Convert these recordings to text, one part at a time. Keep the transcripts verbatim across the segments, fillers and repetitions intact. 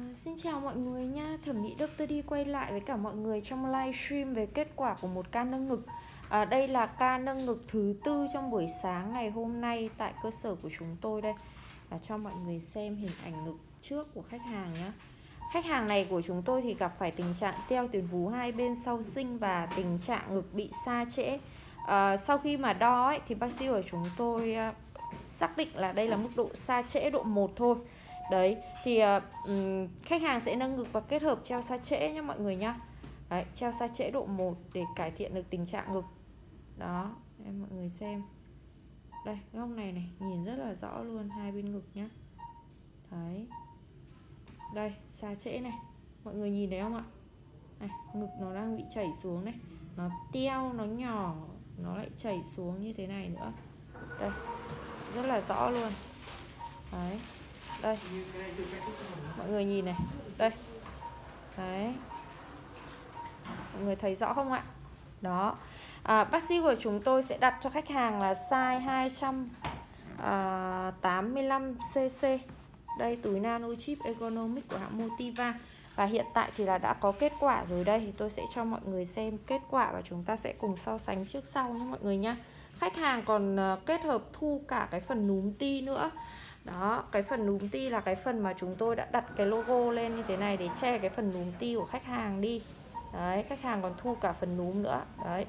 Xin chào mọi người nha, thẩm mỹ doctor D quay lại với cả mọi người trong livestream về kết quả của một ca nâng ngực. à, Đây là ca nâng ngực thứ tư trong buổi sáng ngày hôm nay tại cơ sở của chúng tôi đây. Và cho mọi người xem hình ảnh ngực trước của khách hàng nhé. Khách hàng này của chúng tôi thì gặp phải tình trạng teo tuyến vú hai bên sau sinh và tình trạng ngực bị sa trễ. à, Sau khi mà đo ấy, thì bác sĩ của chúng tôi uh, xác định là đây là mức độ sa trễ độ một thôi. Đấy, thì uh, khách hàng sẽ nâng ngực và kết hợp treo sa trễ nhé mọi người nhá. Đấy, treo sa trễ độ một để cải thiện được tình trạng ngực. Đó, em mọi người xem. Đây, góc này này, nhìn rất là rõ luôn hai bên ngực nhá. Đấy. Đây, sa trễ này. Mọi người nhìn thấy không ạ? Này, ngực nó đang bị chảy xuống này. Nó teo, nó nhỏ, nó lại chảy xuống như thế này nữa. Đây, rất là rõ luôn. Đấy. Đây, mọi người nhìn này. Đây. Đấy. Mọi người thấy rõ không ạ? Đó. à, Bác sĩ của chúng tôi sẽ đặt cho khách hàng là size hai trăm tám mươi lăm xê xê. Đây, túi nano chip ergonomic của hãng Motiva. Và hiện tại thì là đã có kết quả rồi đây. Thì tôi sẽ cho mọi người xem kết quả và chúng ta sẽ cùng so sánh trước sau nhé mọi người nhá. Khách hàng còn kết hợp thu cả cái phần núm ti nữa. Đó, cái phần núm ti là cái phần mà chúng tôi đã đặt cái logo lên như thế này để che cái phần núm ti của khách hàng đi. Đấy, khách hàng còn thu cả phần núm nữa. Đấy.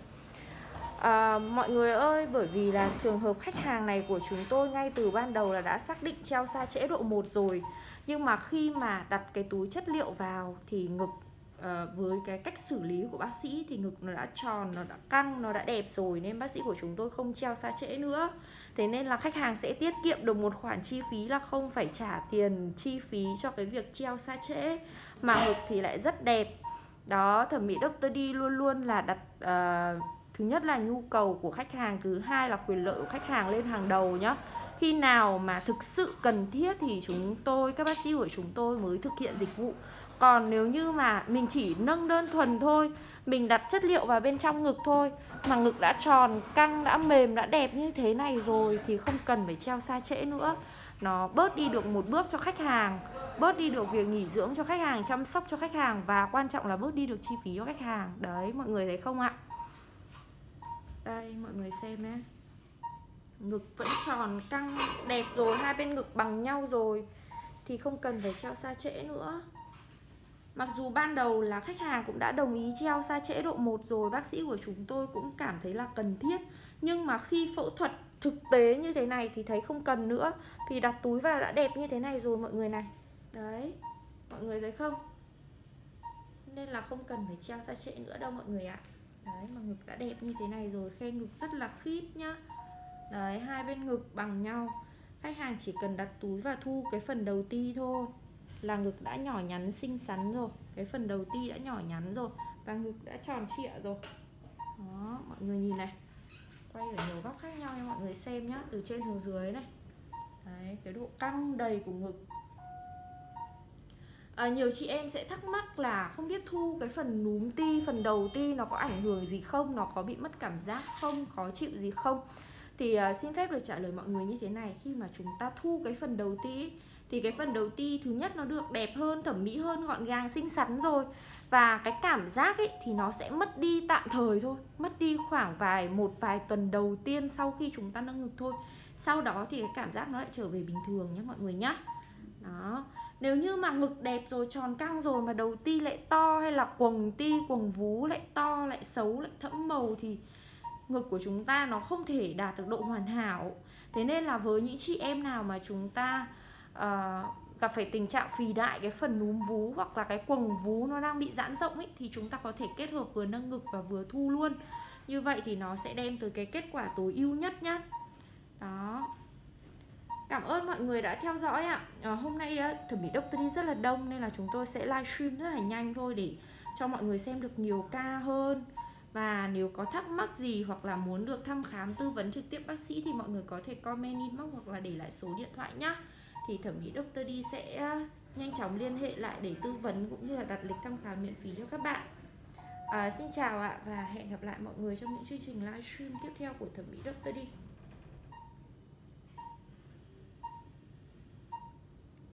À, mọi người ơi, bởi vì là trường hợp khách hàng này của chúng tôi ngay từ ban đầu là đã xác định treo sa trễ độ một rồi. Nhưng mà khi mà đặt cái túi chất liệu vào thì ngực uh, với cái cách xử lý của bác sĩ thì ngực nó đã tròn, nó đã căng, nó đã đẹp rồi, nên bác sĩ của chúng tôi không treo sa trễ nữa. Thế nên là khách hàng sẽ tiết kiệm được một khoản chi phí là không phải trả tiền chi phí cho cái việc treo sa trễ, mà ngực thì lại rất đẹp. Đó, thẩm mỹ doctor D luôn luôn là đặt uh, thứ nhất là nhu cầu của khách hàng, thứ hai là quyền lợi của khách hàng lên hàng đầu nhá. Khi nào mà thực sự cần thiết thì chúng tôi, các bác sĩ của chúng tôi mới thực hiện dịch vụ. Còn nếu như mà mình chỉ nâng đơn thuần thôi, mình đặt chất liệu vào bên trong ngực thôi, mà ngực đã tròn, căng, đã mềm, đã đẹp như thế này rồi thì không cần phải treo sa trễ nữa. Nó bớt đi được một bước cho khách hàng, bớt đi được việc nghỉ dưỡng cho khách hàng, chăm sóc cho khách hàng, và quan trọng là bớt đi được chi phí cho khách hàng. Đấy, mọi người thấy không ạ? Đây, mọi người xem nhé. Ngực vẫn tròn, căng, đẹp rồi, hai bên ngực bằng nhau rồi thì không cần phải treo sa trễ nữa. Mặc dù ban đầu là khách hàng cũng đã đồng ý treo sa trễ độ một rồi, bác sĩ của chúng tôi cũng cảm thấy là cần thiết. Nhưng mà khi phẫu thuật thực tế như thế này thì thấy không cần nữa. Vì đặt túi vào đã đẹp như thế này rồi mọi người này. Đấy, mọi người thấy không? Nên là không cần phải treo sa trễ nữa đâu mọi người ạ. Đấy, mà ngực đã đẹp như thế này rồi, khe ngực rất là khít nhá. Đấy, hai bên ngực bằng nhau. Khách hàng chỉ cần đặt túi và thu cái phần đầu ti thôi là ngực đã nhỏ nhắn xinh xắn rồi. Cái phần đầu ti đã nhỏ nhắn rồi và ngực đã tròn trịa rồi. Đó, mọi người nhìn này. Quay ở nhiều góc khác nhau cho mọi người xem nhá, từ trên xuống dưới này. Đấy, cái độ căng đầy của ngực. À, nhiều chị em sẽ thắc mắc là không biết thu cái phần núm ti, phần đầu ti nó có ảnh hưởng gì không, nó có bị mất cảm giác không, khó chịu gì không. Thì uh, xin phép được trả lời mọi người như thế này. Khi mà chúng ta thu cái phần đầu ti thì cái phần đầu ti thứ nhất nó được đẹp hơn, thẩm mỹ hơn, gọn gàng, xinh xắn rồi. Và cái cảm giác ấy thì nó sẽ mất đi tạm thời thôi, mất đi khoảng vài một vài tuần đầu tiên sau khi chúng ta nâng ngực thôi. Sau đó thì cái cảm giác nó lại trở về bình thường nhé mọi người nhá. Đó. Nếu như mà ngực đẹp rồi, tròn căng rồi mà đầu ti lại to, hay là quầng ti, quầng vú lại to, lại xấu, lại thẫm màu thì ngực của chúng ta nó không thể đạt được độ hoàn hảo. Thế nên là với những chị em nào mà chúng ta uh, gặp phải tình trạng phì đại cái phần núm vú hoặc là cái quầng vú nó đang bị giãn rộng ấy, thì chúng ta có thể kết hợp vừa nâng ngực và vừa thu luôn. Như vậy thì nó sẽ đem tới cái kết quả tối ưu nhất nhá. Đó. Cảm ơn mọi người đã theo dõi ạ. à, Hôm nay thẩm mỹ doctor D rất là đông nên là chúng tôi sẽ livestream rất là nhanh thôi để cho mọi người xem được nhiều ca hơn. Và nếu có thắc mắc gì hoặc là muốn được thăm khám tư vấn trực tiếp bác sĩ thì mọi người có thể comment inbox hoặc là để lại số điện thoại nhá. Thì thẩm mỹ doctor D sẽ nhanh chóng liên hệ lại để tư vấn cũng như là đặt lịch thăm khám miễn phí cho các bạn. à, Xin chào ạ và hẹn gặp lại mọi người trong những chương trình livestream tiếp theo của thẩm mỹ doctor D.